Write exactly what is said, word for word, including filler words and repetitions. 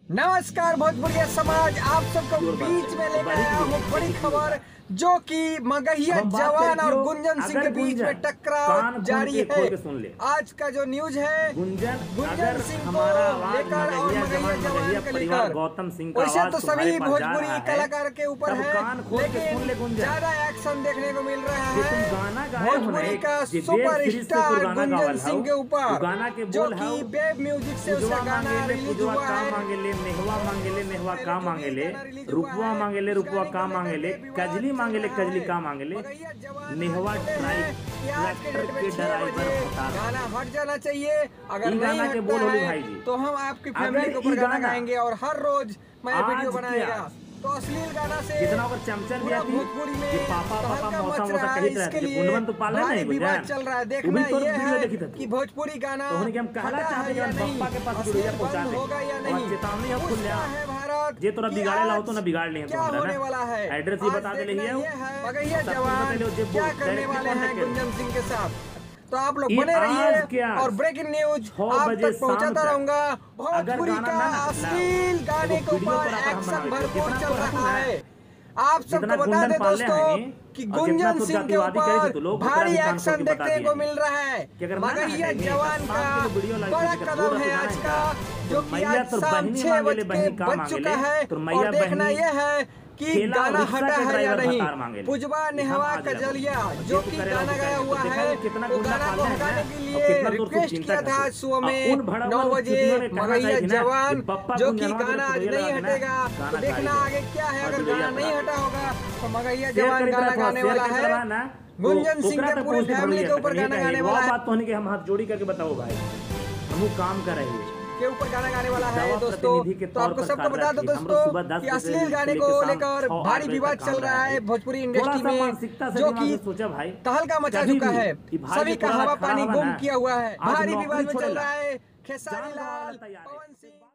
नमस्कार भोजपुरी समाज, आप सबको बीच में लेकर आया हूँ बड़ी खबर जो कि मगहिया जवान और गुंजन सिंह के बीच में टकराव जारी है। आज का जो न्यूज है गुंजन गुंजन सिंह को लेकर और मगहिया जवान को लेकर, गौतम सिंह वैसे तो सभी भोजपुरी कलाकार के ऊपर है, लेकिन ज्यादा एक्शन देखने को मिल रहा है भोजपुरी का सुपरस्टार गुंजन सिंह के ऊपर, जो कि वेब म्यूजिक से उसका गाना रिलीज हुआ है। मांगेले नेहवा मांगेले नेहवा का मांगेले, रुपवा मांगेले रुपवा का मांगेले, कजली मांगेले कजली का मांगेले, नेहवा ट्रैक्टर के ड्राइवर गाना हट जाना चाहिए। अगर नहीं हटता है तो हम आपकी फैमिली के ऊपर गाना गाएंगे और हर रोज मैं वीडियो बनाएगा। तो अश्लील गाना से कितना अगर चमचन भी आती भोजपुरी में कि पापा पापा मौसा मच मौसा रहा है, कहित इसके रहते लिए गुंडवन तो पाले नहीं विवाद चल रहा है। देखना ये है कि भोजपुरी गाना तो हम कहला चाहते हैं बप्पा के पास गुड़िया पहुंचा दे होगा या नहीं, चेतावनी हम खुल लिया है भारत। जे तोरा बिगाड़े ला हो तो ना बिगाड़ ले क्या होने वाला है, एड्रेस ही बता दे ले है मगहिया जवान क्या करने वाले हैं गुंजन सिंह के साथ। तो आप लोग बने रहिए और ब्रेकिंग न्यूज आप तक पहुंचाता रहूंगा। भोजपुरी का अश्लील गाने के ऊपर एक्शन भरपूर चल रहा है। आप सबको बता दें दोस्तों कि गुंजन सिंह के ऊपर भारी एक्शन देखने को मिल रहा है। मगहिया जवान का बड़ा कदम है आज का, जो कि आज शाम छह बज के बज चुका है। और देखना यह है कि गाना हटा है या नहीं। पुजवा नेहवा कजलिया जो कि गाना गाया हुआ है, वो गाना को हटाने के लिए रिक्वेस्ट किया था सुबह में नौ बजे मगहिया जवान, जो कि गाना आज नहीं हटेगा। तो देखना आगे क्या है, अगर गाना नहीं हटा होगा तो मगहिया जवान गाना गाने वाला है। गुंजन सिंह के पूरी फैमिली के ऊपर गाना गाने वाला है। बात तो कि हम हाथ जोड़ी करके बताओ भाई, हम काम कर रहे हैं के ऊपर गाना गाने वाला है दोस्तों। तो आपको सबको बता दो दोस्तों कि अश्लील गाने को लेकर भारी विवाद चल रहा है भोजपुरी इंडस्ट्री में, जो कि तहलका मचा चुका है। सभी का हवा पानी गुम किया हुआ है, भारी विवाद में चल रहा है। खेसारी लाल, पवन सिंह